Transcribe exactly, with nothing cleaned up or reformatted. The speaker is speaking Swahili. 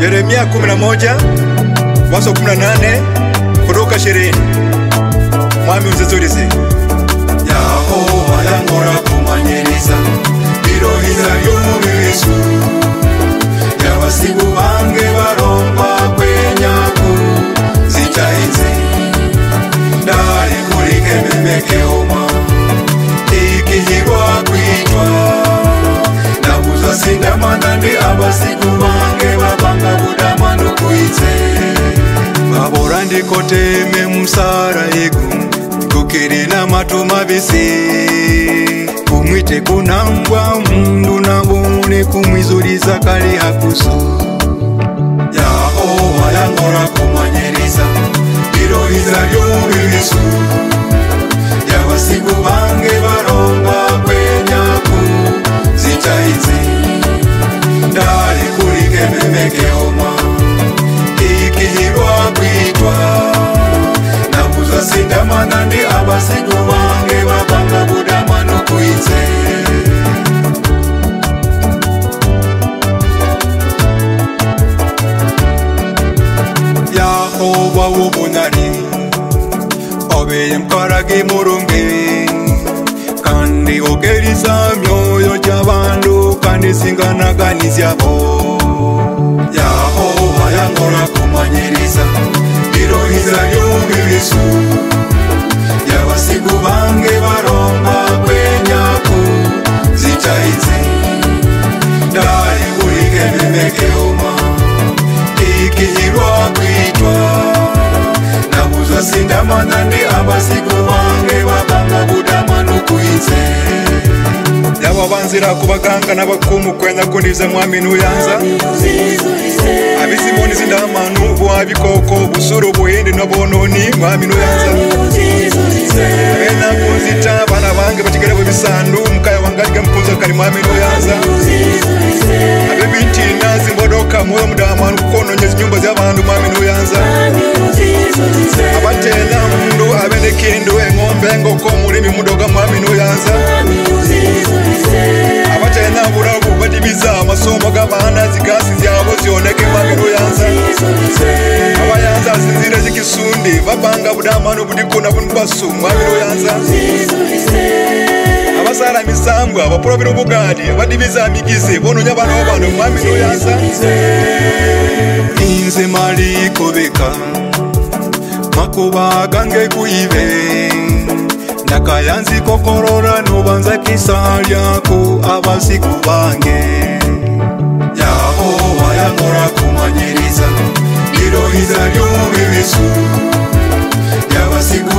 Yeremia kumi na moja waso kumi na nane kutoka ishirini. Mwami unzizurize. Yehova yangora kumanyiriza birohiza y'umubisu y'abasigu bange baromba kwenyaku zicahinze ndari kuri kememeke oma ikihirwa kwitwa nabuza sindamana ndi abasigu bange babanga budamanu kuitse babora ndikoteme musara egu kukiri na matuma bisi kumwite kunangwa mundu na bune kumwizuriza kali hakusu Yehova yangora kumanyiriza birohiza y'umubisu y'abasigu bange baromba kwenyaku zicahinze ndari kuri kememeke oma ikihirwa kwitwa nabuza sindamana ndi abasigu bange babanga budamanu kuitse Yehova w'ubunani obeye mkaragi murungi kandi ogeriza myoyo j'abantu kandi singanaganizyaho Yehova yangora kumanyiriza birohiza y'umubisu y'abasigu bange baromba kwenyaku zicahinze ndari kuri kememeke oma ikihirwa kwitwa nabuza sindamana ndi abasigu bange babanga budamanu kuitse Yaba banzira kubaganga n'abakumu kwenda kundiza mwami nuyanza Abizimoni zindamanu bwabikoko busuru buhindi nabononi mwami nuyanza Bena kunzita bana bange bakigera bisandu mukaya wangaga mpunza kali mwami nuyanza Abebiti nazi mbodoka moyo mudamanu kukononyeza nyumba z'abantu mwami nuyanza Abatela mundu abenekendo engombe ngoko muri mimudoga mwami nuyanza Abatena burabu badibiza amasomo g'abana zigasi zyabo zioneke mwami nuyanza Abayanza zinzira zikisundi babanga budamanu budikuna bunbasu mwami nuyanza Abasara misambwa abaprobiro bugadi badibiza migize bono nyabana w'abantu mwami nuyanza Inze mali kobeka makuba gange kuive ndakayanzi kokorora nubanza kisalyaku abasigu bange Yehova yangora kumanyiriza birohiza y'umubisu y'abasigu